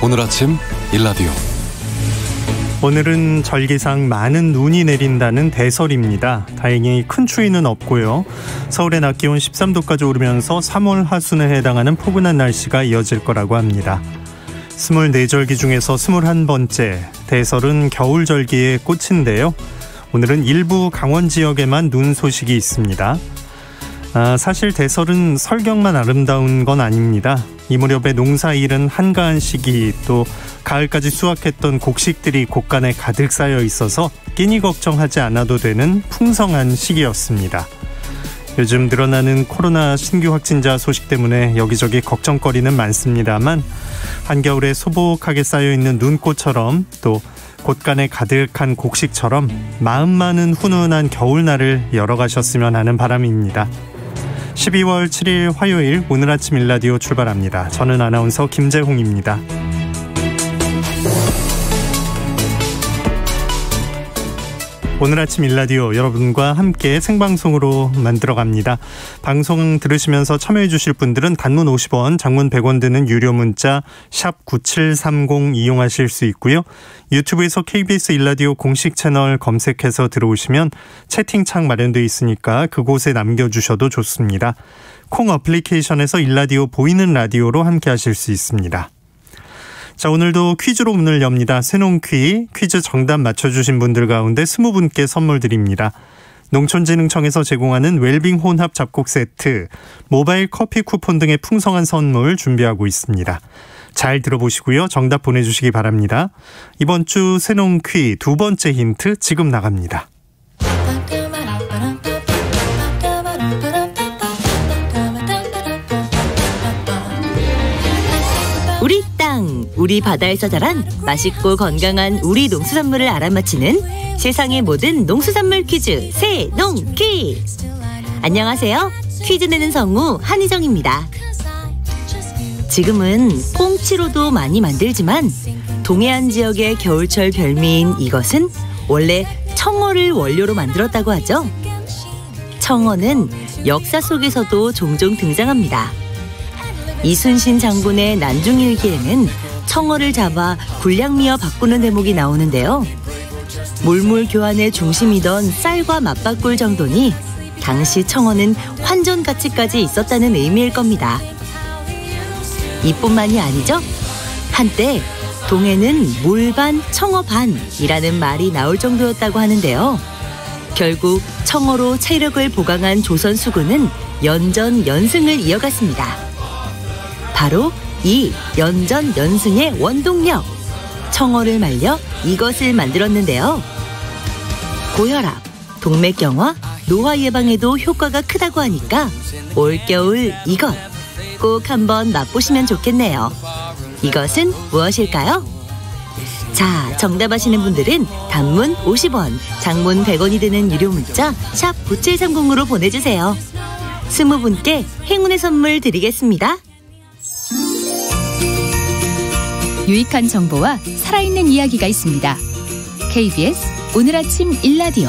오늘 아침 일라디오. 오늘은 절기상 많은 눈이 내린다는 대설입니다. 다행히 큰 추위는 없고요. 서울의 낮 기온 13도까지 오르면서 3월 하순에 해당하는 포근한 날씨가 이어질 거라고 합니다. 24절기 중에서 21번째, 대설은 겨울절기의 꽃인데요. 오늘은 일부 강원 지역에만 눈 소식이 있습니다. 사실 대설은 설경만 아름다운 건 아닙니다. 이 무렵에 농사일은 한가한 시기, 또 가을까지 수확했던 곡식들이 곳간에 가득 쌓여 있어서 끼니 걱정하지 않아도 되는 풍성한 시기였습니다. 요즘 늘어나는 코로나 신규 확진자 소식 때문에 여기저기 걱정거리는 많습니다만 한겨울에 소복하게 쌓여있는 눈꽃처럼 또 곳간에 가득한 곡식처럼 마음만은 훈훈한 겨울날을 열어가셨으면 하는 바람입니다. 12월 7일 화요일 오늘 아침 일라디오 출발합니다. 저는 아나운서 김재홍입니다. 오늘 아침 일라디오 여러분과 함께 생방송으로 만들어갑니다. 방송 들으시면서 참여해 주실 분들은 단문 50원, 장문 100원 드는 유료 문자 샵 9730 이용하실 수 있고요. 유튜브에서 KBS 일라디오 공식 채널 검색해서 들어오시면 채팅창 마련되어 있으니까 그곳에 남겨주셔도 좋습니다. 콩 어플리케이션에서 일라디오 보이는 라디오로 함께 하실 수 있습니다. 자, 오늘도 퀴즈로 문을 엽니다. 새농퀴 퀴즈 정답 맞춰주신 분들 가운데 20분께 선물 드립니다. 농촌진흥청에서 제공하는 웰빙 혼합 잡곡 세트, 모바일 커피 쿠폰 등의 풍성한 선물 준비하고 있습니다. 잘 들어보시고요. 정답 보내주시기 바랍니다. 이번 주 새농퀴 두 번째 힌트 지금 나갑니다. 우리 땅, 우리 바다에서 자란 맛있고 건강한 우리 농수산물을 알아맞히는 세상의 모든 농수산물 퀴즈 새농퀴. 안녕하세요. 퀴즈 내는 성우 한희정입니다. 지금은 꽁치로도 많이 만들지만 동해안 지역의 겨울철 별미인 이것은 원래 청어를 원료로 만들었다고 하죠. 청어는 역사 속에서도 종종 등장합니다. 이순신 장군의 난중일기에는 청어를 잡아 굴량미어 바꾸는 대목이 나오는데요. 물물 교환의 중심이던 쌀과 맞바꿀 정도니 당시 청어는 환전 가치까지 있었다는 의미일 겁니다. 이뿐만이 아니죠. 한때 동해는 물반 청어반이라는 말이 나올 정도였다고 하는데요. 결국 청어로 체력을 보강한 조선 수군은 연전 연승을 이어갔습니다. 바로 이 연전 연승의 원동력, 청어를 말려 이것을 만들었는데요. 고혈압, 동맥경화, 노화 예방에도 효과가 크다고 하니까 올겨울 이것 꼭 한번 맛보시면 좋겠네요. 이것은 무엇일까요? 자, 정답하시는 분들은 단문 50원, 장문 100원이 드는 유료 문자 샵 9730으로 보내주세요. 20분께 행운의 선물 드리겠습니다. 유익한 정보와 살아있는 이야기가 있습니다. KBS 오늘 아침 일라디오.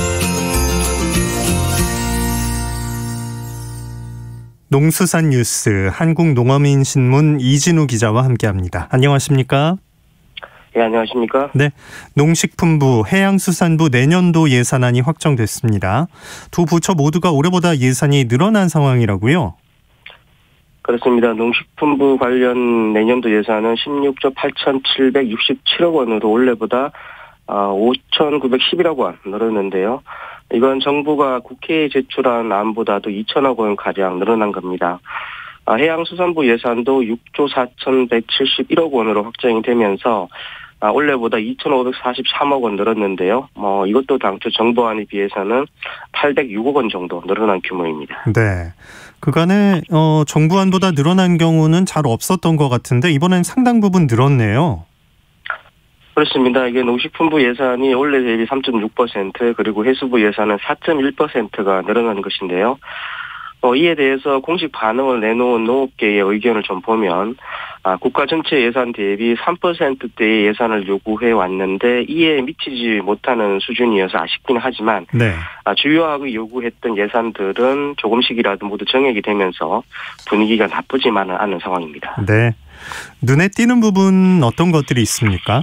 농수산 뉴스 한국농어민신문 이진우 기자와 함께합니다. 안녕하십니까? 네, 안녕하십니까? 네, 농식품부, 해양수산부 내년도 예산안이 확정됐습니다. 두 부처 모두가 올해보다 예산이 늘어난 상황이라고요? 그렇습니다. 농식품부 관련 내년도 예산은 16조 8,767억 원으로 올해보다 5,911억 원 늘었는데요. 이건 정부가 국회에 제출한 안보다도 2천억 원가량 늘어난 겁니다. 해양수산부 예산도 6조 4,171억 원으로 확정이 되면서 올해보다 2,543억 원 늘었는데요. 이것도 당초 정부안에 비해서는 806억 원 정도 늘어난 규모입니다. 네. 그간에 정부안보다 늘어난 경우는 잘 없었던 것 같은데 이번엔 상당 부분 늘었네요. 그렇습니다. 이게 농식품부 예산이 올해 대비 3.6% 그리고 해수부 예산은 4.1%가 늘어난 것인데요. 이에 대해서 공식 반응을 내놓은 농업계의 의견을 좀 보면 국가 전체 예산 대비 3%대의 예산을 요구해 왔는데 이에 미치지 못하는 수준이어서 아쉽긴 하지만 네. 주요하게 요구했던 예산들은 조금씩이라도 모두 정액이 되면서 분위기가 나쁘지만은 않은 상황입니다. 네. 눈에 띄는 부분 어떤 것들이 있습니까?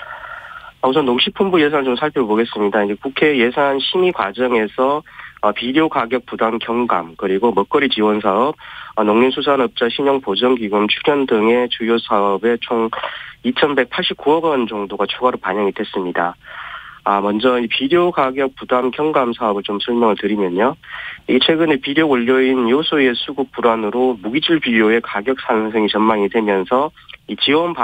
우선 농식품부 예산을 좀 살펴보겠습니다. 이제 국회 예산 심의 과정에서 비료 가격 부담 경감, 그리고 먹거리 지원 사업, 농림수산업자 신용보전기금 출연 등의 주요 사업에 총 2,189억 원 정도가 추가로 반영이 됐습니다. 먼저 이 비료 가격 부담 경감 사업을 좀 설명을 드리면요. 이 최근에 비료 원료인 요소의 수급 불안으로 무기질 비료의 가격 상승이 전망이 되면서 이 지원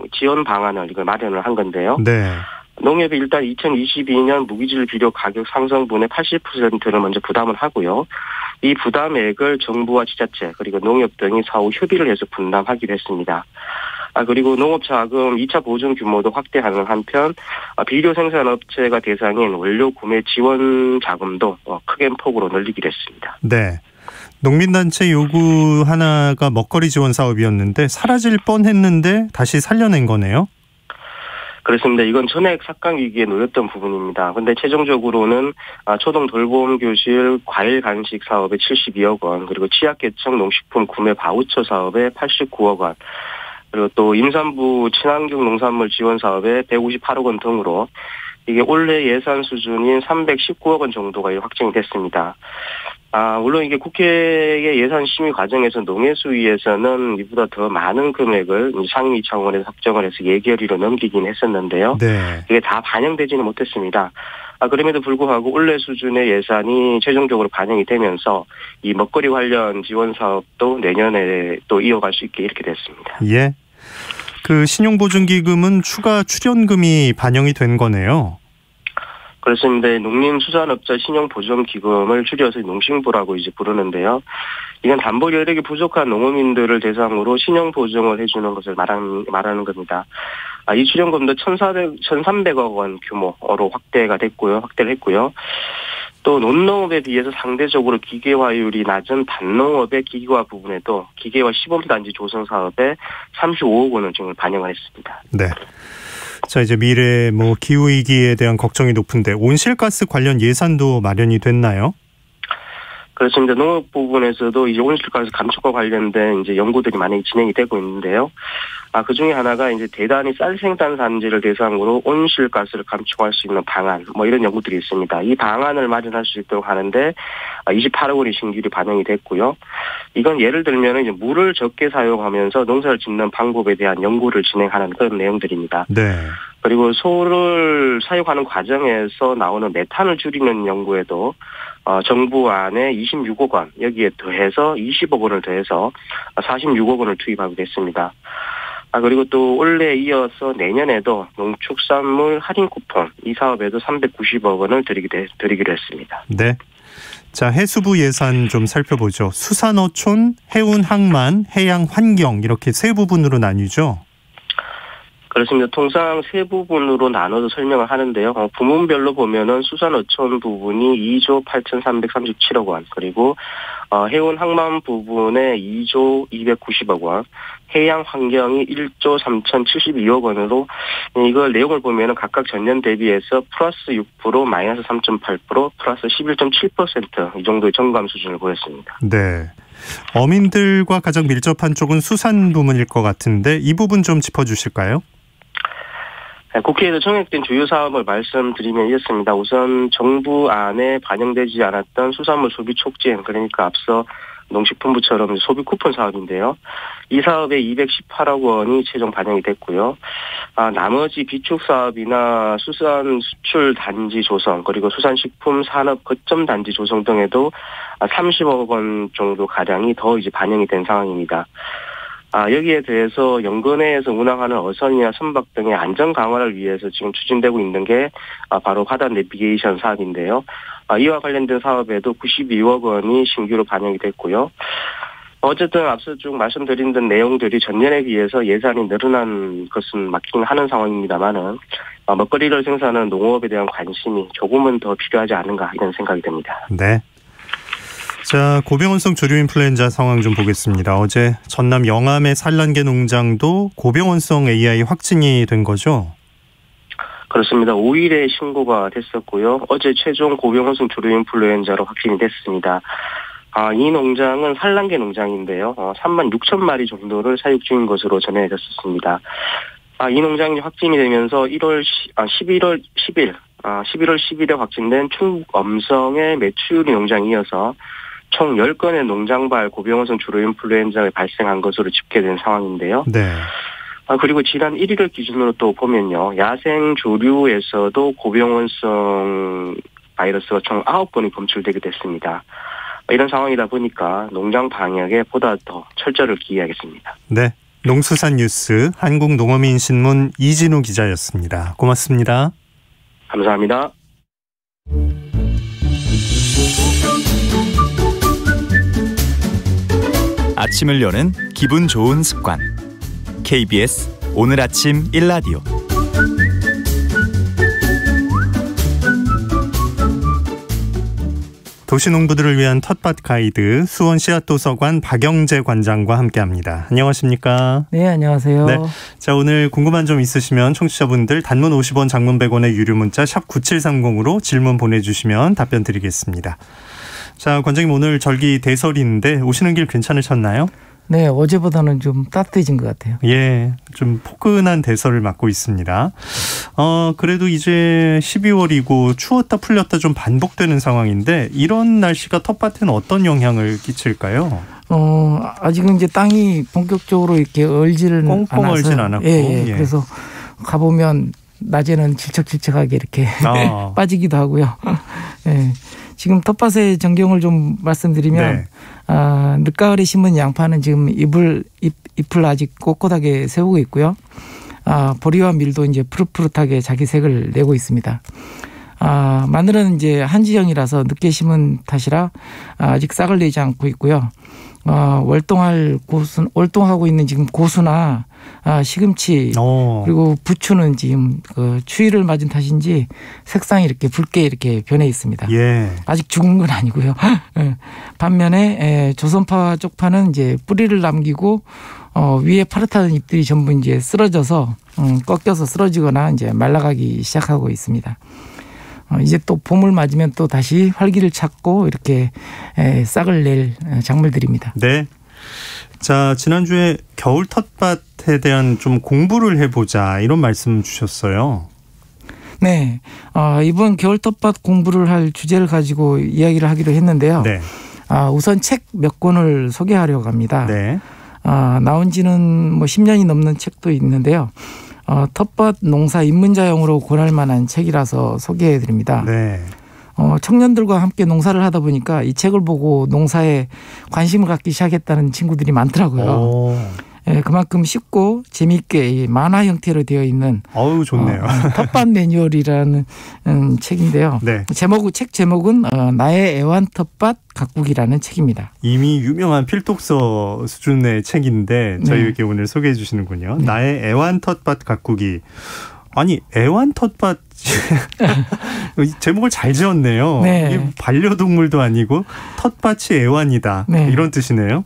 방안을 이걸 마련을 한 건데요. 네. 농협이 일단 2022년 무기질 비료 가격 상승분의 80%를 먼저 부담을 하고요. 이 부담액을 정부와 지자체 그리고 농협 등이 사후 협의를 해서 분담하기로 했습니다. 그리고 농업자금 2차 보증 규모도 확대하는 한편 비료 생산업체가 대상인 원료 구매 지원 자금도 크게 폭으로 늘리기로 했습니다. 네. 농민단체 요구 하나가 먹거리 지원 사업이었는데 사라질 뻔했는데 다시 살려낸 거네요. 그렇습니다. 이건 전액 삭감 위기에 놓였던 부분입니다. 그런데 최종적으로는 초등 돌봄 교실 과일 간식 사업에 72억 원, 그리고 취약계층 농식품 구매 바우처 사업에 89억 원, 그리고 또 임산부 친환경 농산물 지원 사업에 158억 원 등으로 이게 올해 예산 수준인 319억 원 정도가 확정이 됐습니다. 물론 이게 국회의 예산 심의 과정에서 농해수위에서는 이보다 더 많은 금액을 상위 차원에서 확정을 해서 예결위로 넘기긴 했었는데요. 네. 이게 다 반영되지는 못했습니다. 그럼에도 불구하고 올해 수준의 예산이 최종적으로 반영이 되면서 이 먹거리 관련 지원 사업도 내년에 또 이어갈 수 있게 이렇게 됐습니다. 예. 그 신용보증기금은 추가 출연금이 반영이 된 거네요. 그렇습니다. 농림수산업자 신용보전기금을 줄여서 농신보라고 이제 부르는데요. 이건 담보 여력이 부족한 농어민들을 대상으로 신용보증을 해주는 것을 말하는 겁니다. 이 출연금도 1,300억 원 규모로 확대를 했고요. 또 논농업에 비해서 상대적으로 기계화율이 낮은 밭농업의 기계화 부분에도 기계화 시범단지 조성 사업에 35억 원을 지금 반영을 했습니다. 네. 자, 이제 미래 기후위기에 대한 걱정이 높은데 온실가스 관련 예산도 마련이 됐나요? 그렇습니다. 농업 부분에서도 이제 온실가스 감축과 관련된 이제 연구들이 많이 진행이 되고 있는데요. 그 중에 하나가 이제 대단위 쌀 생산 산지를 대상으로 온실가스를 감축할 수 있는 방안, 이런 연구들이 있습니다. 이 방안을 마련할 수 있도록 하는데 28억 원이 신규로 반영이 됐고요. 이건 예를 들면 이제 물을 적게 사용하면서 농사를 짓는 방법에 대한 연구를 진행하는 그런 내용들입니다. 네. 그리고 소를 사육하는 과정에서 나오는 메탄을 줄이는 연구에도 정부 안에 26억 원, 여기에 더해서 20억 원을 더해서 46억 원을 투입하게 됐습니다. 그리고 또 올해 이어서 내년에도 농축산물 할인 쿠폰 이 사업에도 390억 원을 드리기로 했습니다. 네. 자, 해수부 예산 좀 살펴보죠. 수산어촌, 해운항만, 해양환경 이렇게 세 부분으로 나뉘죠. 그렇습니다. 통상 세 부분으로 나눠서 설명을 하는데요. 부문별로 보면은 수산어촌 부분이 2조 8,337억 원, 그리고 해운항만 부분에 2조 290억 원, 해양환경이 1조 3,072억 원으로 이걸 내용을 보면은 각각 전년 대비해서 플러스 6%, 마이너스 3.8%, 플러스 11.7% 이 정도의 정감 수준을 보였습니다. 네. 어민들과 가장 밀접한 쪽은 수산 부문일 것 같은데 이 부분 좀 짚어주실까요? 국회에서 청약된 주요 사업을 말씀드리면 이렇습니다. 우선 정부 안에 반영되지 않았던 수산물 소비 촉진, 그러니까 앞서 농식품부처럼 소비 쿠폰 사업인데요. 이 사업에 218억 원이 최종 반영이 됐고요. 나머지 비축 사업이나 수산 수출 단지 조성, 그리고 수산식품 산업 거점 단지 조성 등에도 30억 원 정도 가량이 더 이제 반영이 된 상황입니다. 여기에 대해서 연근해에서 운항하는 어선이나 선박 등의 안전 강화를 위해서 지금 추진되고 있는 게 바로 바다 내비게이션 사업인데요. 이와 관련된 사업에도 92억 원이 신규로 반영이 됐고요. 어쨌든 앞서 쭉 말씀드린 듯 내용들이 전년에 비해서 예산이 늘어난 것은 맞긴 하는 상황입니다만은 먹거리를 생산하는 농업에 대한 관심이 조금은 더 필요하지 않은가 이런 생각이 듭니다. 네. 자, 고병원성 조류 인플루엔자 상황 좀 보겠습니다. 어제 전남 영암의 산란계 농장도 고병원성 AI 확진이 된 거죠? 그렇습니다. 5일에 신고가 됐었고요. 어제 최종 고병원성 조류 인플루엔자로 확진이 됐습니다. 이 농장은 산란계 농장인데요. 3만 6천 마리 정도를 사육 중인 것으로 전해졌습니다. 이 농장이 확진이 되면서 11월 10일에 확진된 충북 엄성의 메추리 농장에 이어서 총 10건의 농장발 고병원성 조류 인플루엔자가 발생한 것으로 집계된 상황인데요. 네. 그리고 지난 1일을 기준으로 또 보면요. 야생 조류에서도 고병원성 바이러스가 총 9건이 검출되게 됐습니다. 이런 상황이다 보니까 농장 방역에 보다 더 철저를 기해야겠습니다. 네. 농수산 뉴스 한국농어민신문 이진우 기자였습니다. 고맙습니다. 감사합니다. 아침을 여는 기분 좋은 습관. KBS 오늘 아침 일라디오. 도시농부들을 위한 텃밭 가이드 수원 씨앗도서관 박영재 관장과 함께합니다. 안녕하십니까? 네, 안녕하세요. 네. 자, 오늘 궁금한 점 있으시면 청취자분들 단문 50원, 장문 100원의 유료 문자 샵 9730으로 질문 보내주시면 답변 드리겠습니다. 자, 관장님 오늘 절기 대설인데 오시는 길 괜찮으셨나요? 네, 어제보다는 좀 따뜻해진 것 같아요. 예, 좀 포근한 대설을 맞고 있습니다. 그래도 이제 12월이고 추웠다 풀렸다 좀 반복되는 상황인데 이런 날씨가 텃밭에는 어떤 영향을 끼칠까요? 아직은 이제 땅이 본격적으로 이렇게 얼지는 꽁꽁 얼진 않았고. 예. 그래서 가보면 낮에는 질척질척하게 이렇게 빠지기도 하고요. 예. 지금 텃밭의 전경을 좀 말씀드리면 네. 늦가을에 심은 양파는 지금 잎을 아직 꼿꼿하게 세우고 있고요. 보리와 밀도 이제 푸릇푸릇하게 자기 색을 내고 있습니다. 마늘은 이제 한지형이라서 늦게 심은 탓이라 아직 싹을 내지 않고 있고요. 월동하고 있는 지금 고수나 시금치 그리고 부추는 지금 그 추위를 맞은 탓인지 색상이 이렇게 붉게 이렇게 변해 있습니다. 예. 아직 죽은 건 아니고요. 반면에 조선파 쪽파는 이제 뿌리를 남기고 위에 파릇한 잎들이 전부 이제 쓰러져서 꺾여서 쓰러지거나 이제 말라가기 시작하고 있습니다. 이제 또 봄을 맞으면 또 다시 활기를 찾고 이렇게 싹을 낼 작물들입니다. 네. 자, 지난주에 겨울 텃밭에 대한 좀 공부를 해보자 이런 말씀 주셨어요. 네. 이번 겨울 텃밭 공부를 할 주제를 가지고 이야기를 하기로 했는데요. 네. 우선 책 몇 권을 소개하려고 합니다. 네. 나온 지는 뭐 10년이 넘는 책도 있는데요. 텃밭 농사 입문자용으로 권할 만한 책이라서 소개해 드립니다. 네. 청년들과 함께 농사를 하다 보니까 이 책을 보고 농사에 관심을 갖기 시작했다는 친구들이 많더라고요. 예, 그만큼 쉽고 재미있게 만화 형태로 되어 있는 좋네요. 텃밭 매뉴얼이라는 책인데요. 네. 책 제목은 나의 애완 텃밭 가꾸기라는 책입니다. 이미 유명한 필독서 수준의 책인데 저희에게 오늘 소개해 주시는군요. 네. 나의 애완 텃밭 가꾸기. 아니, 애완 텃밭 제목을 잘 지었네요. 네. 이게 반려동물도 아니고 텃밭이 애완이다. 네. 이런 뜻이네요.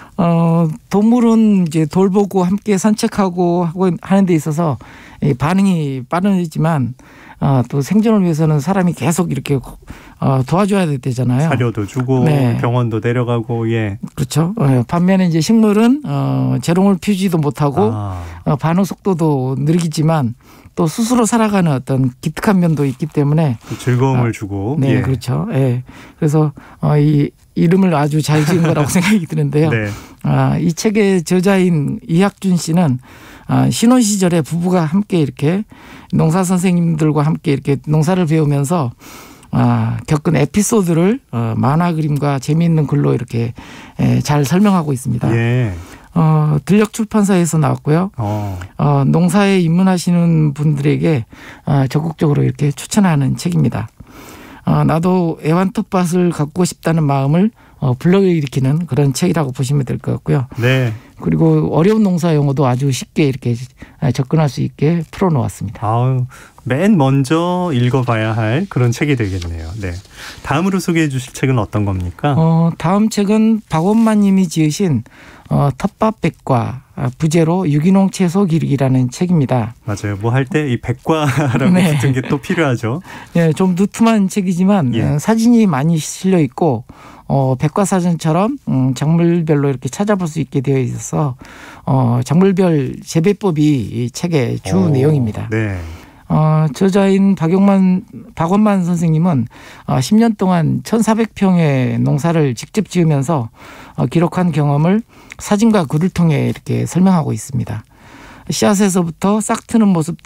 동물은 이제 돌보고 함께 산책하고 하는 데 있어서 반응이 빠르지만 또 생존을 위해서는 사람이 계속 이렇게 도와줘야 되잖아요. 사료도 주고 네. 병원도 데려가고 예. 그렇죠. 반면에 이제 식물은 재롱을 피우지도 못하고 반응 속도도 느리지만 또 스스로 살아가는 어떤 기특한 면도 있기 때문에 즐거움을 주고. 네, 예. 그렇죠. 예. 그래서 이 이름을 아주 잘 지은 거라고 생각이 드는데요. 네. 이 책의 저자인 이학준 씨는 신혼 시절에 부부가 함께 이렇게 농사 선생님들과 함께 이렇게 농사를 배우면서 겪은 에피소드를 만화 그림과 재미있는 글로 이렇게 잘 설명하고 있습니다. 예. 들녘 출판사에서 나왔고요. 농사에 입문하시는 분들에게 적극적으로 이렇게 추천하는 책입니다. 나도 애완 텃밭을 가꾸고 싶다는 마음을 불러일으키는 그런 책이라고 보시면 될 것 같고요. 네. 그리고 어려운 농사 용어도 아주 쉽게 이렇게 접근할 수 있게 풀어놓았습니다. 맨 먼저 읽어봐야 할 그런 책이 되겠네요. 네. 다음으로 소개해 주실 책은 어떤 겁니까? 다음 책은 박원만 님이 지으신 텃밭백과 부제로 유기농 채소 기르기라는 책입니다. 맞아요. 뭐 할 때 이 백과라고 네. 붙은 게 또 필요하죠. 네, 좀 누툼한 책이지만 예. 사진이 많이 실려 있고 백과사전처럼 작물별로 이렇게 찾아볼 수 있게 되어 있어서 작물별 재배법이 이 책의 주 내용입니다. 네. 저자인 박원만 선생님은 10년 동안 1,400평의 농사를 직접 지으면서 기록한 경험을 사진과 글을 통해 이렇게 설명하고 있습니다. 씨앗에서부터 싹 트는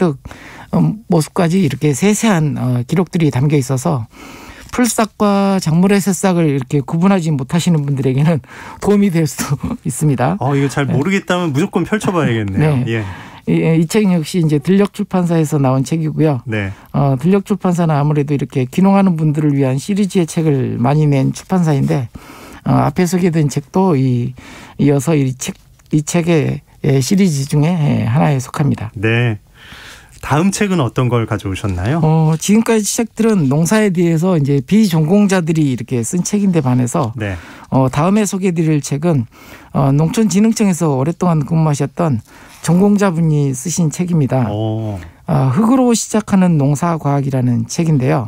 모습까지 이렇게 세세한 기록들이 담겨 있어서 풀싹과 작물의 새싹을 이렇게 구분하지 못하시는 분들에게는 도움이 될 수도 있습니다. 이거 잘 모르겠다면 무조건 펼쳐봐야겠네요. 네. 예. 이 책 역시 이제 들녘출판사에서 나온 책이고요. 네. 들녘출판사는 아무래도 이렇게 귀농하는 분들을 위한 시리즈의 책을 많이 낸 출판사인데 앞에 소개된 책도 이어서 이 책의 시리즈 중에 하나에 속합니다. 네. 다음 책은 어떤 걸 가져오셨나요? 지금까지 책들은 농사에 대해서 이제 비전공자들이 이렇게 쓴 책인데 반해서 네. 다음에 소개해드릴 책은 농촌진흥청에서 오랫동안 근무하셨던 전공자분이 쓰신 책입니다. 흙으로 시작하는 농사과학이라는 책인데요.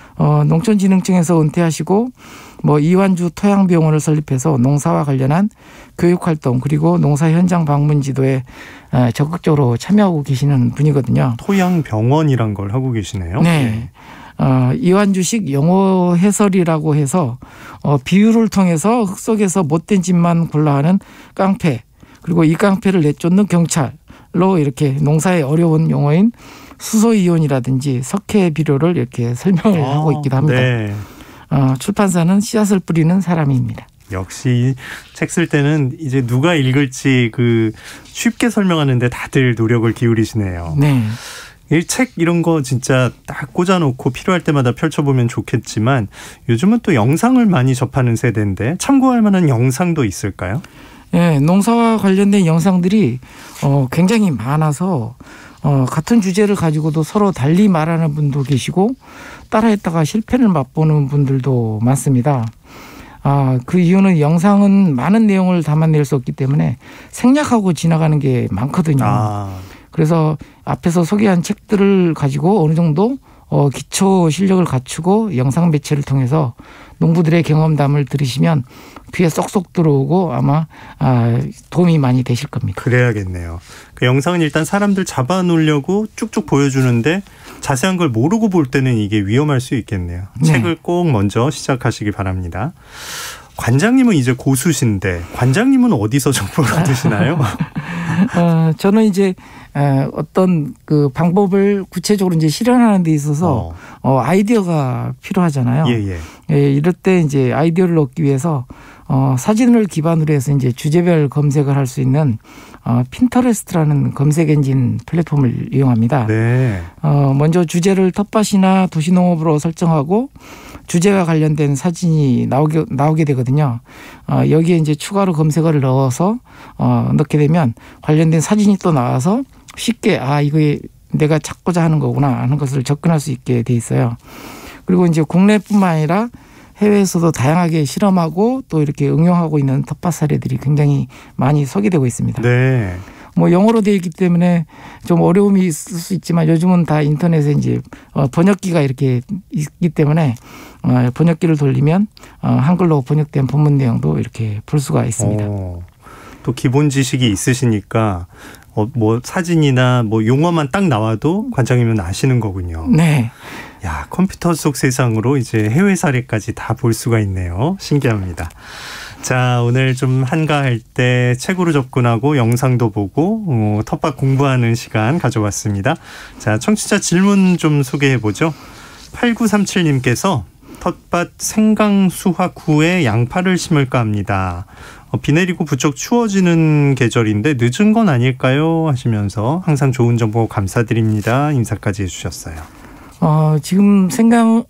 농촌진흥청에서 은퇴하시고 이완주 토양병원을 설립해서 농사와 관련한 교육활동 그리고 농사 현장 방문 지도에 적극적으로 참여하고 계시는 분이거든요. 토양병원이란 걸 하고 계시네요. 네. 이완주식 영어 해설이라고 해서 비유를 통해서 흙 속에서 못된 짓만 골라하는 깡패 그리고 이 깡패를 내쫓는 경찰로 이렇게 농사의 어려운 용어인 수소이온이라든지 석회 비료를 이렇게 설명을 하고 있기도 합니다. 네. 출판사는 씨앗을 뿌리는 사람입니다. 역시 책 쓸 때는 이제 누가 읽을지 쉽게 설명하는데 다들 노력을 기울이시네요. 네. 이 책 이런 거 진짜 딱 꽂아놓고 필요할 때마다 펼쳐보면 좋겠지만 요즘은 또 영상을 많이 접하는 세대인데 참고할 만한 영상도 있을까요? 네, 농사와 관련된 영상들이 굉장히 많아서 같은 주제를 가지고도 서로 달리 말하는 분도 계시고 따라했다가 실패를 맛보는 분들도 많습니다. 그 이유는 영상은 많은 내용을 담아낼 수 없기 때문에 생략하고 지나가는 게 많거든요. 그래서 앞에서 소개한 책들을 가지고 어느 정도 기초 실력을 갖추고 영상 매체를 통해서 농부들의 경험담을 들으시면 귀에 쏙쏙 들어오고 아마 도움이 많이 되실 겁니다. 그래야겠네요. 그 영상은 일단 사람들 잡아놓으려고 쭉쭉 보여주는데 자세한 걸 모르고 볼 때는 이게 위험할 수 있겠네요. 네. 책을 꼭 먼저 시작하시기 바랍니다. 관장님은 이제 고수신데 관장님은 어디서 정보를 얻으시나요? 저는 이제 어떤 그 방법을 구체적으로 이제 실현하는 데 있어서 아이디어가 필요하잖아요. 예, 이럴 때 이제 아이디어를 얻기 위해서 사진을 기반으로 해서 이제 주제별 검색을 할 수 있는 핀터레스트라는 검색 엔진 플랫폼을 이용합니다. 네. 먼저 주제를 텃밭이나 도시농업으로 설정하고 주제와 관련된 사진이 나오게 되거든요. 여기에 이제 추가로 검색어를 넣어서 넣게 되면 관련된 사진이 또 나와서 쉽게 이거 내가 찾고자 하는 거구나 하는 것을 접근할 수 있게 돼 있어요. 그리고 이제 국내뿐만 아니라 해외에서도 다양하게 실험하고 또 이렇게 응용하고 있는 텃밭 사례들이 굉장히 많이 소개되고 있습니다. 네. 영어로 되어 있기 때문에 좀 어려움이 있을 수 있지만 요즘은 다 인터넷에 이제 번역기가 이렇게 있기 때문에 번역기를 돌리면 한글로 번역된 본문 내용도 이렇게 볼 수가 있습니다. 또 기본 지식이 있으시니까 사진이나 용어만 딱 나와도 관장님은 아시는 거군요. 네. 야, 컴퓨터 속 세상으로 이제 해외 사례까지 다 볼 수가 있네요. 신기합니다. 자, 오늘 좀 한가할 때 책으로 접근하고 영상도 보고 텃밭 공부하는 시간 가져왔습니다. 자, 청취자 질문 좀 소개해보죠. 8937님께서 텃밭 생강 수확 후에 양파를 심을까 합니다. 비 내리고 부쩍 추워지는 계절인데 늦은 건 아닐까요? 하시면서 항상 좋은 정보 감사드립니다. 인사까지 해주셨어요. 지금 생강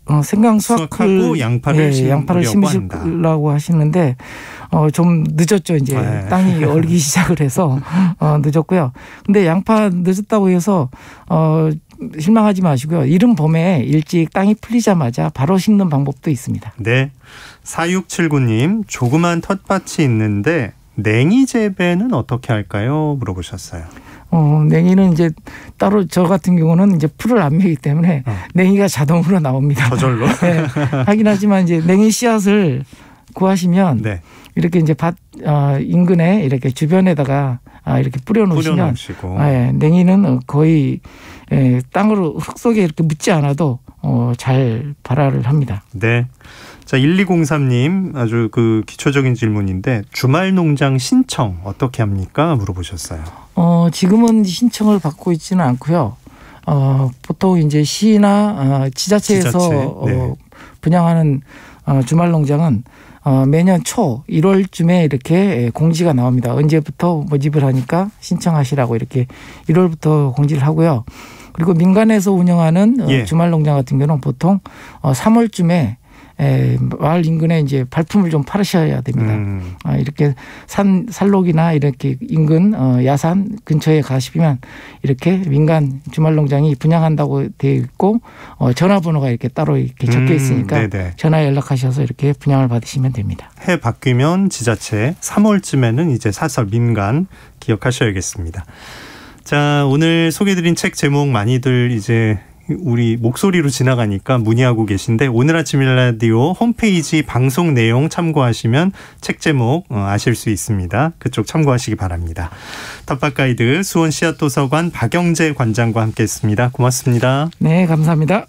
수확하고 양파를 심으시려고 하시는데 좀 늦었죠. 이제 네. 땅이 얼기 시작을 해서 늦었고요. 근데 양파 늦었다고 해서 실망하지 마시고요. 이른 봄에 일찍 땅이 풀리자마자 바로 심는 방법도 있습니다. 네. 4679님, 조그만 텃밭이 있는데 냉이 재배는 어떻게 할까요? 물어보셨어요. 냉이는 이제 따로 저 같은 경우는 이제 풀을 안 메기 때문에 냉이가 자동으로 나옵니다. 저절로. 네. 하긴 하지만 이제 냉이 씨앗을 구하시면 네. 이렇게 이제 밭 인근에 이렇게 주변에다가 이렇게 뿌려놓으시면 냉이는 거의 땅으로 흙 속에 이렇게 묻지 않아도 잘 발화를 합니다. 네. 자, 1203님 아주 그 기초적인 질문인데 주말 농장 신청 어떻게 합니까? 물어보셨어요. 지금은 신청을 받고 있지는 않고요. 보통 이제 시나 지자체에서 네. 분양하는 주말 농장은 매년 초 1월쯤에 이렇게 공지가 나옵니다. 언제부터 모집을 하니까 신청하시라고 이렇게 1월부터 공지를 하고요. 그리고 민간에서 운영하는 주말 농장 같은 경우는 보통 3월쯤에 마을 인근에 이제 발품을 좀 팔으셔야 됩니다. 이렇게 산록이나 이렇게 인근 야산 근처에 가시면 이렇게 민간 주말농장이 분양한다고 되어 있고 전화번호가 이렇게 따로 이렇게 적혀 있으니까 전화 연락하셔서 이렇게 분양을 받으시면 됩니다. 해 바뀌면 지자체 3월쯤에는 이제 사설 민간 기억하셔야겠습니다. 자, 오늘 소개드린 책 제목 많이들 이제 우리 목소리로 지나가니까 문의하고 계신데 오늘 아침 일라디오 홈페이지 방송 내용 참고하시면 책 제목 아실 수 있습니다. 그쪽 참고하시기 바랍니다. 텃밭 가이드 수원 씨앗도서관 박영재 관장과 함께했습니다. 고맙습니다. 네, 감사합니다.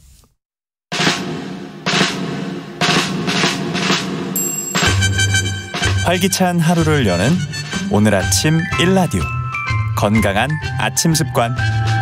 활기찬 하루를 여는 오늘 아침 일라디오 건강한 아침 습관.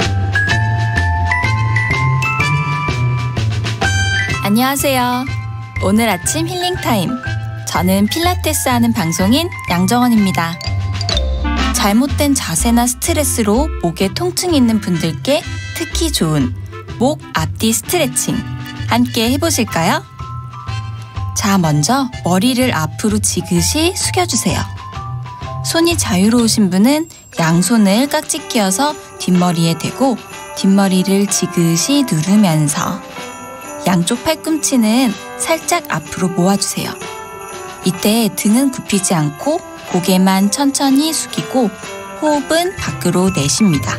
안녕하세요. 오늘 아침 힐링타임. 저는 필라테스 하는 방송인 양정원입니다. 잘못된 자세나 스트레스로 목에 통증이 있는 분들께 특히 좋은 목 앞뒤 스트레칭 함께 해보실까요? 자, 먼저 머리를 앞으로 지그시 숙여주세요. 손이 자유로우신 분은 양손을 깍지 끼워서 뒷머리에 대고 뒷머리를 지그시 누르면서 양쪽 팔꿈치는 살짝 앞으로 모아주세요. 이때 등은 굽히지 않고 고개만 천천히 숙이고 호흡은 밖으로 내쉽니다.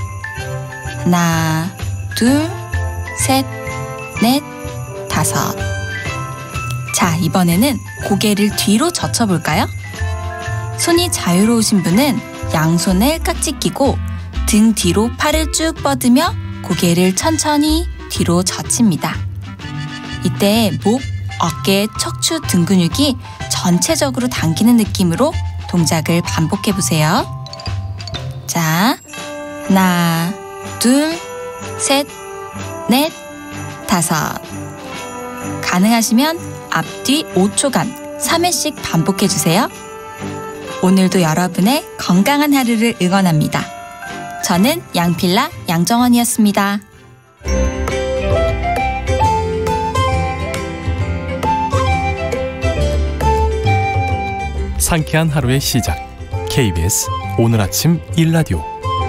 하나, 둘, 셋, 넷, 다섯. 자, 이번에는 고개를 뒤로 젖혀볼까요? 손이 자유로우신 분은 양손을 깍지 끼고 등 뒤로 팔을 쭉 뻗으며 고개를 천천히 뒤로 젖힙니다. 이때 목, 어깨, 척추 등 근육이 전체적으로 당기는 느낌으로 동작을 반복해보세요. 자, 하나, 둘, 셋, 넷, 다섯. 가능하시면 앞뒤 5초간 3회씩 반복해주세요. 오늘도 여러분의 건강한 하루를 응원합니다. 저는 양필라 양정원이었습니다. 상쾌한 하루의 시작. KBS 오늘 아침 일라디오.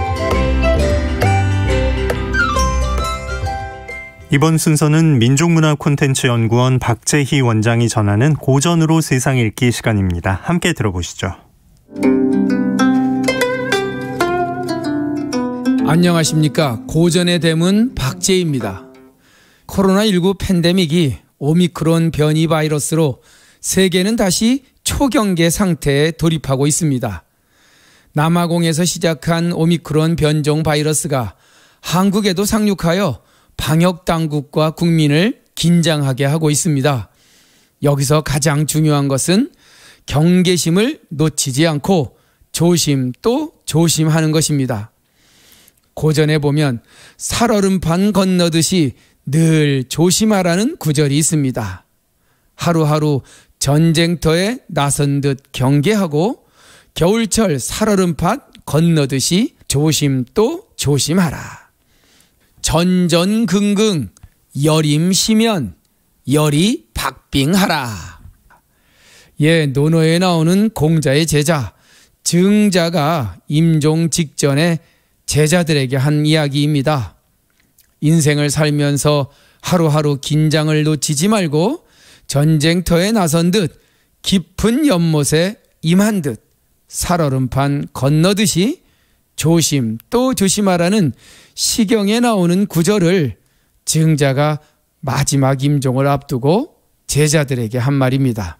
이번 순서는 민족문화콘텐츠연구원 박재희 원장이 전하는 고전으로 세상 읽기 시간입니다. 함께 들어보시죠. 안녕하십니까. 고전의 대문 박재희입니다. 코로나19 팬데믹이 오미크론 변이 바이러스로 세계는 다시 초경계 상태에 돌입하고 있습니다. 남아공에서 시작한 오미크론 변종 바이러스가 한국에도 상륙하여 방역당국과 국민을 긴장하게 하고 있습니다. 여기서 가장 중요한 것은 경계심을 놓치지 않고 조심 또 조심하는 것입니다. 고전에 보면 살얼음판 건너듯이 늘 조심하라는 구절이 있습니다. 하루하루 전쟁터에 나선 듯 경계하고 겨울철 살얼음밭 건너듯이 조심 또 조심하라. 전전긍긍 여림시면 열이 박빙하라. 논어에 나오는 공자의 제자 증자가 임종 직전에 제자들에게 한 이야기입니다. 인생을 살면서 하루하루 긴장을 놓치지 말고 전쟁터에 나선 듯 깊은 연못에 임한 듯 살얼음판 건너듯이 조심 또 조심하라는 시경에 나오는 구절을 증자가 마지막 임종을 앞두고 제자들에게 한 말입니다.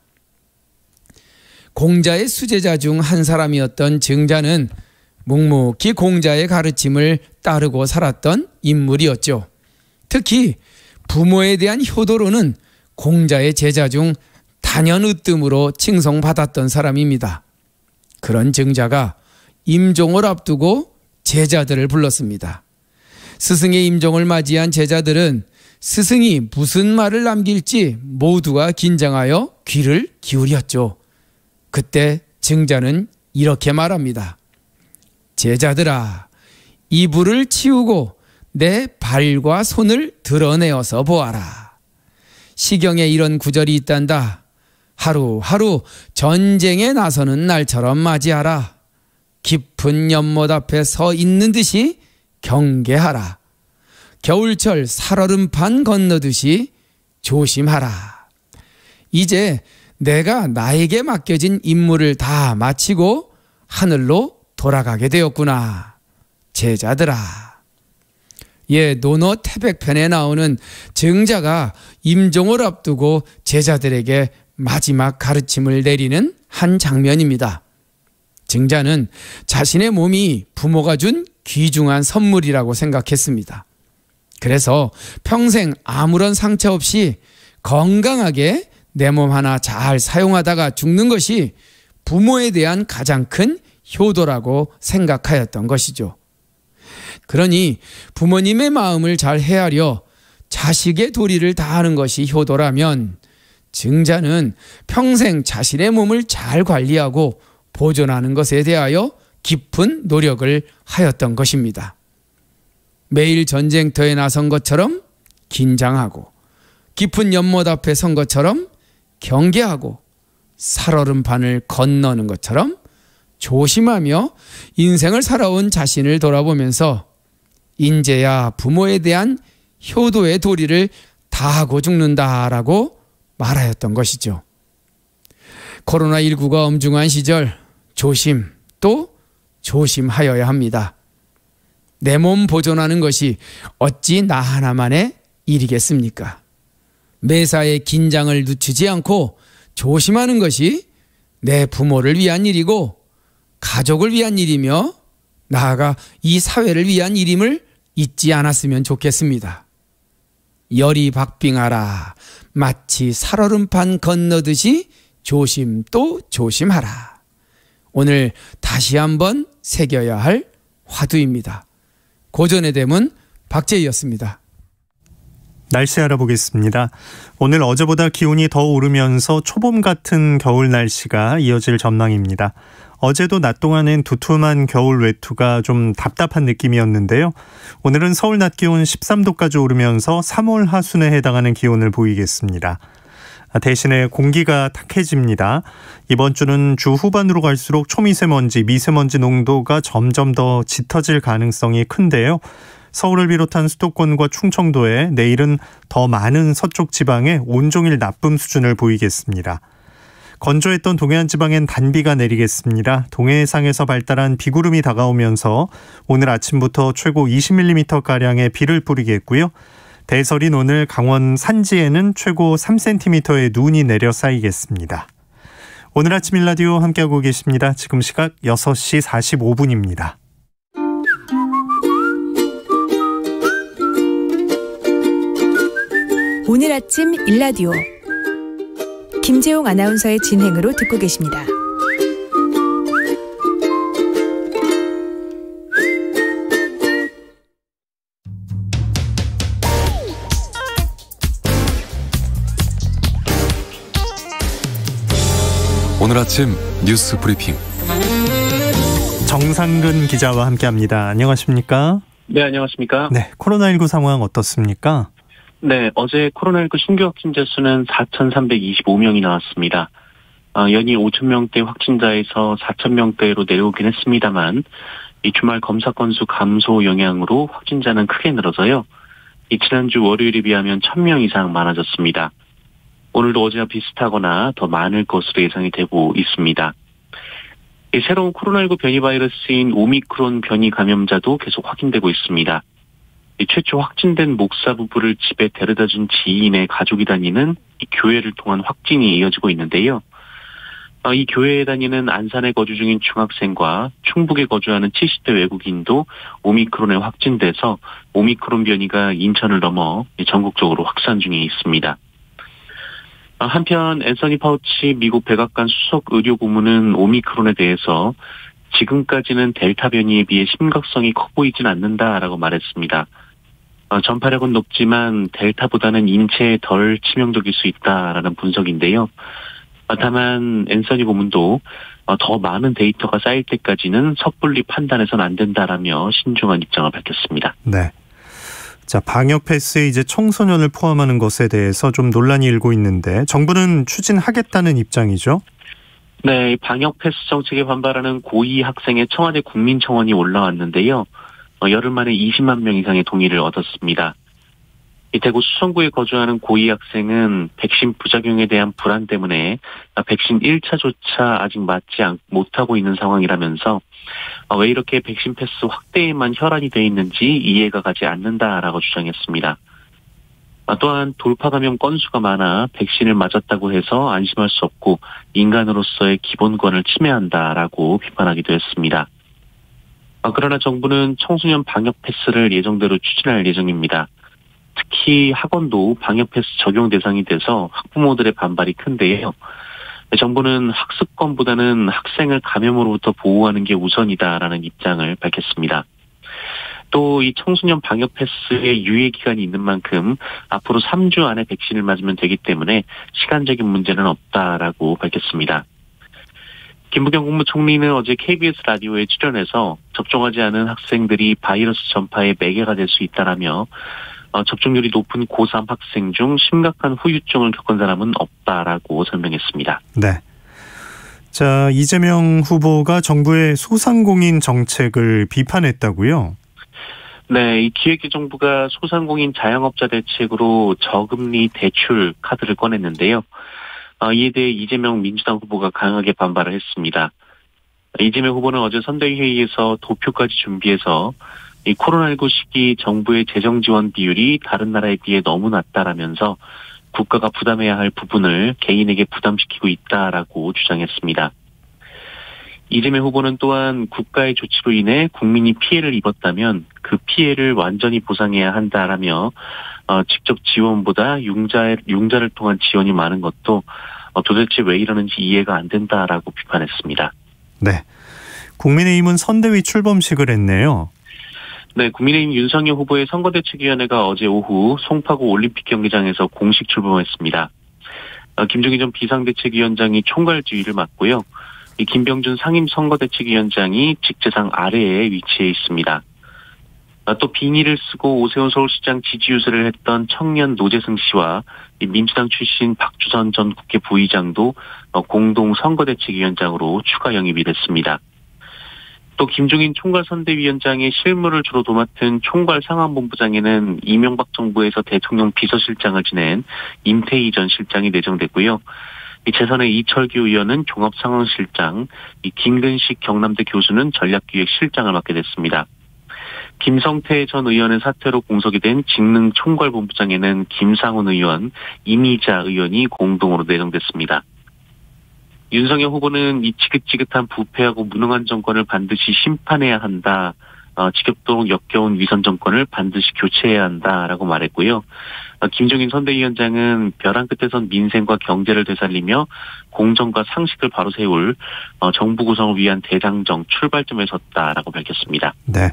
공자의 수제자 중 한 사람이었던 증자는 묵묵히 공자의 가르침을 따르고 살았던 인물이었죠. 특히 부모에 대한 효도로는 공자의 제자 중 단연으뜸으로 칭송받았던 사람입니다. 그런 증자가 임종을 앞두고 제자들을 불렀습니다. 스승의 임종을 맞이한 제자들은 스승이 무슨 말을 남길지 모두가 긴장하여 귀를 기울였죠. 그때 증자는 이렇게 말합니다. 제자들아, 이불을 치우고 내 발과 손을 드러내어서 보아라. 시경에 이런 구절이 있단다. 하루하루 전쟁에 나서는 날처럼 맞이하라. 깊은 연못 앞에 서 있는 듯이 경계하라. 겨울철 살얼음판 건너듯이 조심하라. 이제 내가 나에게 맡겨진 임무를 다 마치고 하늘로 돌아가게 되었구나. 제자들아. 논어 태백편에 나오는 증자가 임종을 앞두고 제자들에게 마지막 가르침을 내리는 한 장면입니다. 증자는 자신의 몸이 부모가 준 귀중한 선물이라고 생각했습니다. 그래서 평생 아무런 상처 없이 건강하게 내 몸 하나 잘 사용하다가 죽는 것이 부모에 대한 가장 큰 효도라고 생각하였던 것이죠. 그러니 부모님의 마음을 잘 헤아려 자식의 도리를 다하는 것이 효도라면 증자는 평생 자신의 몸을 잘 관리하고 보존하는 것에 대하여 깊은 노력을 하였던 것입니다. 매일 전쟁터에 나선 것처럼 긴장하고 깊은 연못 앞에 선 것처럼 경계하고 살얼음판을 건너는 것처럼 조심하며 인생을 살아온 자신을 돌아보면서 인제야 부모에 대한 효도의 도리를 다하고 죽는다라고 말하였던 것이죠. 코로나19가 엄중한 시절 조심 또 조심하여야 합니다. 내 몸 보존하는 것이 어찌 나 하나만의 일이겠습니까? 매사에 긴장을 늦추지 않고 조심하는 것이 내 부모를 위한 일이고 가족을 위한 일이며 나아가 이 사회를 위한 일임을 잊지 않았으면 좋겠습니다. 열이 박빙하라. 마치 살얼음판 건너듯이 조심 또 조심하라. 오늘 다시 한번 새겨야 할 화두입니다. 고전의 대문 박재희였습니다. 날씨 알아보겠습니다. 오늘 어제보다 기온이 더 오르면서 초봄 같은 겨울 날씨가 이어질 전망입니다. 어제도 낮 동안엔 두툼한 겨울 외투가 좀 답답한 느낌이었는데요. 오늘은 서울 낮 기온 13도까지 오르면서 3월 하순에 해당하는 기온을 보이겠습니다. 대신에 공기가 탁해집니다. 이번 주는 주 후반으로 갈수록 초미세먼지, 미세먼지 농도가 점점 더 짙어질 가능성이 큰데요. 서울을 비롯한 수도권과 충청도에 내일은 더 많은 서쪽 지방에 온종일 나쁨 수준을 보이겠습니다. 건조했던 동해안 지방엔 단비가 내리겠습니다. 동해상에서 발달한 비구름이 다가오면서 오늘 아침부터 최고 20mm가량의 비를 뿌리겠고요. 대설인 오늘 강원 산지에는 최고 3cm의 눈이 내려 쌓이겠습니다. 오늘 아침 일라디오 함께하고 계십니다. 지금 시각 6시 45분입니다. 오늘 아침 일라디오 김재용 아나운서의 진행으로 듣고 계십니다. 오늘 아침 뉴스 브리핑 정상근 기자와 함께합니다. 안녕하십니까? 네, 안녕하십니까? 네, 코로나19 상황 어떻습니까? 네, 어제 코로나19 신규 확진자 수는 4,325명이 나왔습니다. 연이 5,000명대 확진자에서 4,000명대로 내려오긴 했습니다만 이 주말 검사 건수 감소 영향으로 확진자는 크게 늘어서요. 지난주 월요일에 비하면 1,000명 이상 많아졌습니다. 오늘도 어제와 비슷하거나 더 많을 것으로 예상이 되고 있습니다. 새로운 코로나19 변이 바이러스인 오미크론 변이 감염자도 계속 확인되고 있습니다. 최초 확진된 목사 부부를 집에 데려다준 지인의 가족이 다니는 교회를 통한 확진이 이어지고 있는데요. 이 교회에 다니는 안산에 거주 중인 중학생과 충북에 거주하는 70대 외국인도 오미크론에 확진돼서 오미크론 변이가 인천을 넘어 전국적으로 확산 중에 있습니다. 한편 앤서니 파우치 미국 백악관 수석 의료 고문은 오미크론에 대해서 지금까지는 델타 변이에 비해 심각성이 커 보이진 않는다라고 말했습니다. 전파력은 높지만 델타보다는 인체에 덜 치명적일 수 있다라는 분석인데요. 다만 앤서니 고문도 더 많은 데이터가 쌓일 때까지는 섣불리 판단해서는 안 된다라며 신중한 입장을 밝혔습니다. 네. 자, 방역 패스에 이제 청소년을 포함하는 것에 대해서 좀 논란이 일고 있는데 정부는 추진하겠다는 입장이죠? 네, 방역 패스 정책에 반발하는 고2 학생의 청와대 국민청원이 올라왔는데요. 열흘 만에 20만 명 이상의 동의를 얻었습니다. 대구 수성구에 거주하는 고2 학생은 백신 부작용에 대한 불안 때문에 백신 1차조차 아직 맞지 못하고 있는 상황이라면서 왜 이렇게 백신 패스 확대에만 혈안이 돼 있는지 이해가 가지 않는다라고 주장했습니다. 또한 돌파 감염 건수가 많아 백신을 맞았다고 해서 안심할 수 없고 인간으로서의 기본권을 침해한다라고 비판하기도 했습니다. 그러나 정부는 청소년 방역 패스를 예정대로 추진할 예정입니다. 특히 학원도 방역 패스 적용 대상이 돼서 학부모들의 반발이 큰데요. 정부는 학습권보다는 학생을 감염으로부터 보호하는 게 우선이다라는 입장을 밝혔습니다. 또 이 청소년 방역 패스의 유예 기간이 있는 만큼 앞으로 3주 안에 백신을 맞으면 되기 때문에 시간적인 문제는 없다라고 밝혔습니다. 김부겸 국무총리는 어제 KBS 라디오에 출연해서 접종하지 않은 학생들이 바이러스 전파의 매개가 될 수 있다라며 접종률이 높은 고3 학생 중 심각한 후유증을 겪은 사람은 없다라고 설명했습니다. 네. 자, 이재명 후보가 정부의 소상공인 정책을 비판했다고요? 네, 이 기획재정부가 소상공인 자영업자 대책으로 저금리 대출 카드를 꺼냈는데요. 이에 대해 이재명 민주당 후보가 강하게 반발을 했습니다. 이재명 후보는 어제 선대위 회의에서 도표까지 준비해서 이 코로나19 시기 정부의 재정 지원 비율이 다른 나라에 비해 너무 낮다라면서 국가가 부담해야 할 부분을 개인에게 부담시키고 있다라고 주장했습니다. 이재명 후보는 또한 국가의 조치로 인해 국민이 피해를 입었다면 그 피해를 완전히 보상해야 한다라며 직접 지원보다 융자를 통한 지원이 많은 것도 도대체 왜 이러는지 이해가 안 된다라고 비판했습니다. 네, 국민의힘은 선대위 출범식을 했네요. 네, 국민의힘 윤석열 후보의 선거대책위원회가 어제 오후 송파구 올림픽 경기장에서 공식 출범했습니다. 김종인 전 비상대책위원장이 총괄 지휘를 맡고요. 이 김병준 상임선거대책위원장이 직제상 아래에 위치해 있습니다. 또 비닐을 쓰고 오세훈 서울시장 지지 유세를 했던 청년 노재승 씨와 민주당 출신 박주선 전 국회 부의장도 공동 선거대책위원장으로 추가 영입이 됐습니다. 또 김종인 총괄선대위원장의 실무를 주로 도맡은 총괄상황본부장에는 이명박 정부에서 대통령 비서실장을 지낸 임태희 전 실장이 내정됐고요. 재선의 이철규 의원은 종합상황실장, 김근식 경남대 교수는 전략기획실장을 맡게 됐습니다. 김성태 전 의원의 사퇴로 공석이 된 직능총괄본부장에는 김상훈 의원, 이미자 의원이 공동으로 내정됐습니다. 윤석열 후보는 이 지긋지긋한 부패하고 무능한 정권을 반드시 심판해야 한다. 지겹도록 역겨운 위선 정권을 반드시 교체해야 한다라고 말했고요. 김종인 선대위원장은 벼랑 끝에선 민생과 경제를 되살리며 공정과 상식을 바로 세울 정부 구성을 위한 대장정 출발점에 섰다라고 밝혔습니다. 네.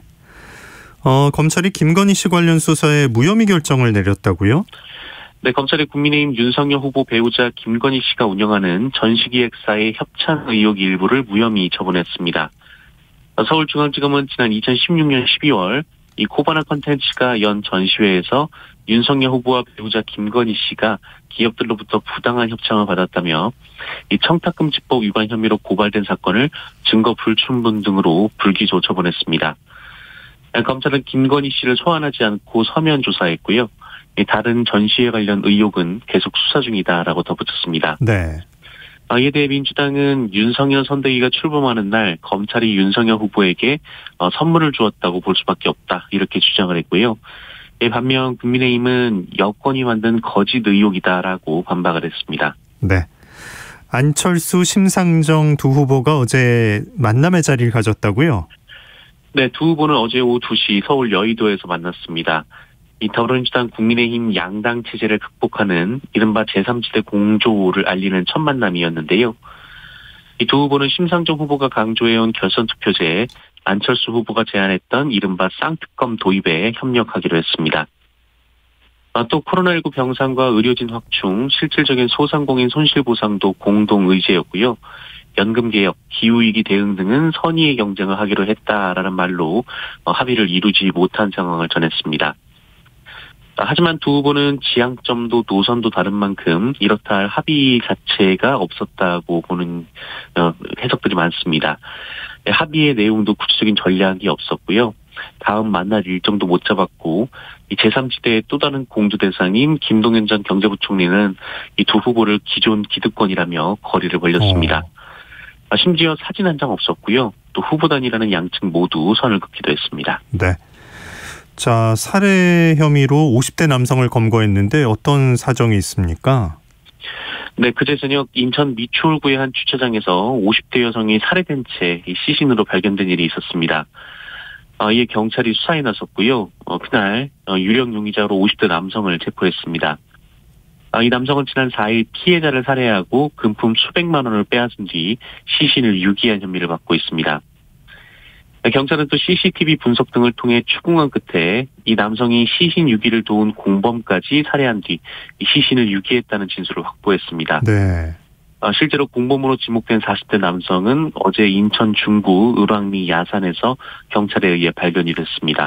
검찰이 김건희 씨 관련 수사에 무혐의 결정을 내렸다고요? 네, 검찰이 국민의힘 윤석열 후보 배우자 김건희 씨가 운영하는 전시기획사의 협찬 의혹 일부를 무혐의 처분했습니다. 서울중앙지검은 지난 2016년 12월 이 코바나 컨텐츠가 연 전시회에서 윤석열 후보와 배우자 김건희 씨가 기업들로부터 부당한 협찬을 받았다며 이 청탁금지법 위반 혐의로 고발된 사건을 증거 불충분 등으로 불기소 처분했습니다. 검찰은 김건희 씨를 소환하지 않고 서면 조사했고요. 다른 전시회 관련 의혹은 계속 수사 중이다라고 덧붙였습니다. 네. 이에 대해 민주당은 윤석열 선대위가 출범하는 날 검찰이 윤석열 후보에게 선물을 주었다고 볼 수밖에 없다 이렇게 주장을 했고요. 반면 국민의힘은 여권이 만든 거짓 의혹이다라고 반박을 했습니다. 네. 안철수, 심상정 두 후보가 어제 만남의 자리를 가졌다고요? 네, 두 후보는 어제 오후 2시 서울 여의도에서 만났습니다. 이 더불어민주당 국민의힘 양당 체제를 극복하는 이른바 제3지대 공조를 알리는 첫 만남이었는데요. 이 두 후보는 심상정 후보가 강조해온 결선투표제에 안철수 후보가 제안했던 이른바 쌍특검 도입에 협력하기로 했습니다. 또 코로나19 병상과 의료진 확충, 실질적인 소상공인 손실보상도 공동 의제였고요. 연금개혁, 기후위기 대응 등은 선의의 경쟁을 하기로 했다라는 말로 합의를 이루지 못한 상황을 전했습니다. 하지만 두 후보는 지향점도 노선도 다른 만큼 이렇다 할 합의 자체가 없었다고 보는 해석들이 많습니다. 합의의 내용도 구체적인 전략이 없었고요. 다음 만날 일정도 못 잡았고 이 제3지대의 또 다른 공조 대상인 김동연 전 경제부총리는 이 두 후보를 기존 기득권이라며 거리를 벌렸습니다. 심지어 사진 한 장 없었고요. 또 후보단이라는 양측 모두 선을 긋기도 했습니다. 네. 자, 살해 혐의로 50대 남성을 검거했는데 어떤 사정이 있습니까? 네, 그제 저녁 인천 미추홀구의 한 주차장에서 50대 여성이 살해된 채 시신으로 발견된 일이 있었습니다. 이에 경찰이 수사에 나섰고요. 그날 유력 용의자로 50대 남성을 체포했습니다. 이 남성은 지난 4일 피해자를 살해하고 금품 수백만 원을 빼앗은 뒤 시신을 유기한 혐의를 받고 있습니다. 경찰은 또 CCTV 분석 등을 통해 추궁한 끝에 이 남성이 시신 유기를 도운 공범까지 살해한 뒤 이 시신을 유기했다는 진술을 확보했습니다. 네. 실제로 공범으로 지목된 40대 남성은 어제 인천 중구 을왕리 야산에서 경찰에 의해 발견이 됐습니다.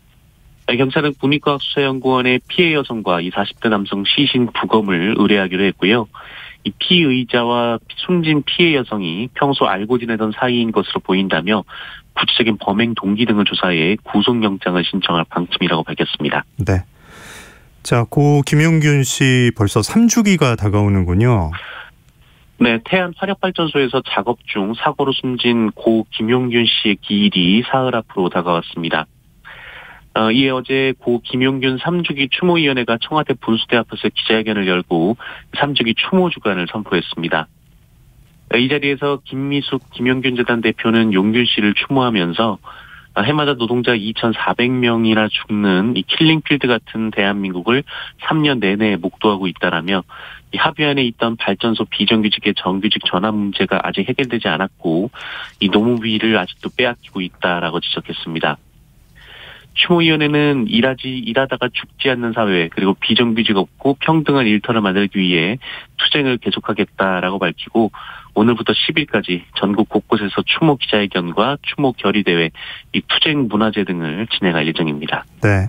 경찰은 국립과학수사연구원의 피해 여성과 이 40대 남성 시신 부검을 의뢰하기로 했고요. 이 피의자와 숨진 피해 여성이 평소 알고 지내던 사이인 것으로 보인다며 구체적인 범행 동기 등을 조사해 구속영장을 신청할 방침이라고 밝혔습니다. 네. 자, 고 김용균 씨 벌써 3주기가 다가오는군요. 네, 태안 화력발전소에서 작업 중 사고로 숨진 고 김용균 씨의 기일이 사흘 앞으로 다가왔습니다. 이에 어제 고 김용균 3주기 추모위원회가 청와대 분수대 앞에서 기자회견을 열고 3주기 추모 주간을 선포했습니다. 이 자리에서 김미숙 김용균 재단 대표는 용균 씨를 추모하면서 해마다 노동자 2,400명이나 죽는 이 킬링필드 같은 대한민국을 3년 내내 목도하고 있다라며 이 합의안에 있던 발전소 비정규직의 정규직 전환 문제가 아직 해결되지 않았고 이 노무비를 아직도 빼앗기고 있다라고 지적했습니다. 추모위원회는 일하다가 죽지 않는 사회 그리고 비정규직 없고 평등한 일터를 만들기 위해 투쟁을 계속하겠다라고 밝히고 오늘부터 10일까지 전국 곳곳에서 추모 기자회견과 추모 결의대회, 이 투쟁 문화제 등을 진행할 예정입니다. 네.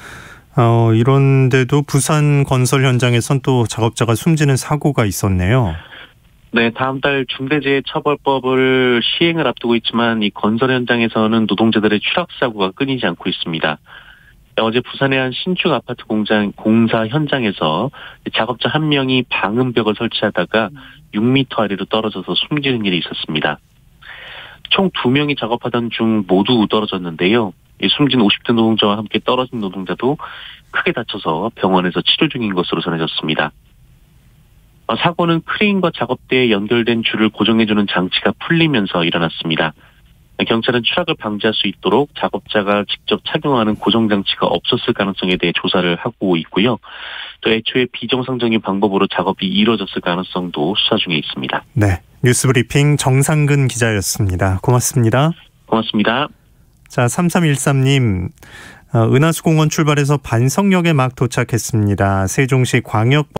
이런데도 부산 건설 현장에선 또 작업자가 숨지는 사고가 있었네요. 네, 다음 달 중대재해처벌법을 시행을 앞두고 있지만 이 건설 현장에서는 노동자들의 추락 사고가 끊이지 않고 있습니다. 어제 부산의 한 신축 아파트 공사 현장에서 작업자 한 명이 방음벽을 설치하다가 6m 아래로 떨어져서 숨지는 일이 있었습니다. 총 2명이 작업하던 중 모두 떨어졌는데요. 숨진 50대 노동자와 함께 떨어진 노동자도 크게 다쳐서 병원에서 치료 중인 것으로 전해졌습니다. 사고는 크레인과 작업대에 연결된 줄을 고정해주는 장치가 풀리면서 일어났습니다. 경찰은 추락을 방지할 수 있도록 작업자가 직접 착용하는 고정장치가 없었을 가능성에 대해 조사를 하고 있고요. 또 애초에 비정상적인 방법으로 작업이 이루어졌을 가능성도 수사 중에 있습니다. 네, 뉴스브리핑 정상근 기자였습니다. 고맙습니다. 고맙습니다. 자, 3313님. 은하수공원 출발해서 반석역에 막 도착했습니다. 세종시 광역